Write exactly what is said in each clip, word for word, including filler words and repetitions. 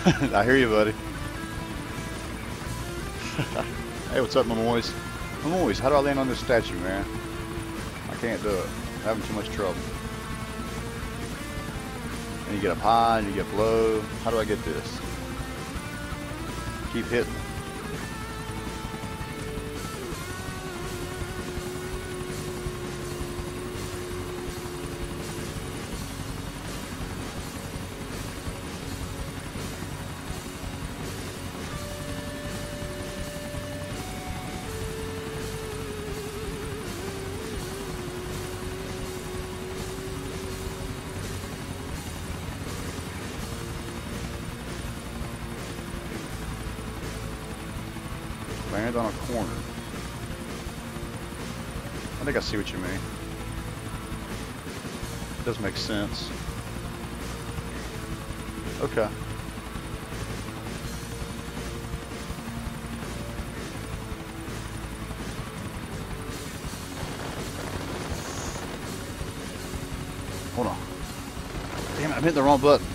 I hear you, buddy. Hey, what's up, Mamoys? Mamoys, how do I land on this statue, man? I can't do it. I'm having too much trouble. And you get up high and you get low. How do I get this? Keep hitting. Land on a corner. I think I see what you mean. It does make sense. Okay. Hold on. Damn it, I'm hitting the wrong button.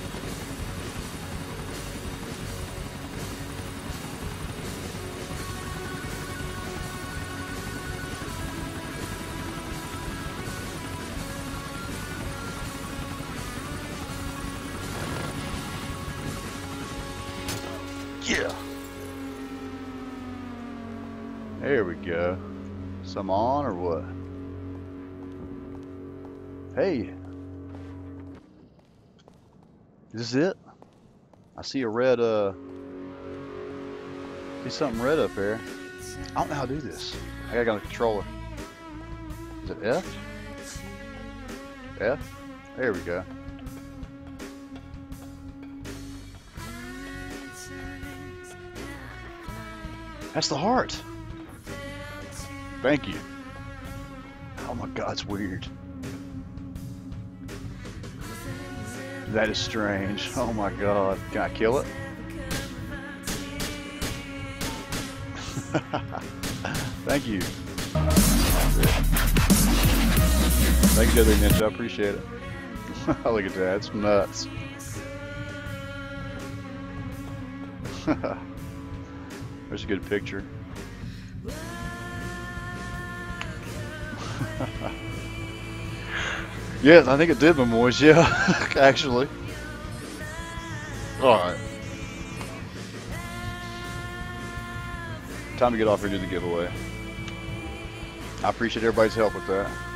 Yeah. There we go. Some on or what? Hey. Is this it? I see a red, uh... see something red up there. I don't know how to do this. I gotta go on the controller. Is it F? F? There we go. That's the heart. Thank you. Oh my god, it's weird. That is strange. Oh my god. Can I kill it? Thank you. Thank you, W Ninja. I appreciate it. Look at that. It's nuts. There's a good picture. Yeah, I think it did, Mamoys. Yeah, actually. Alright. Time to get off here and do the giveaway. I appreciate everybody's help with that.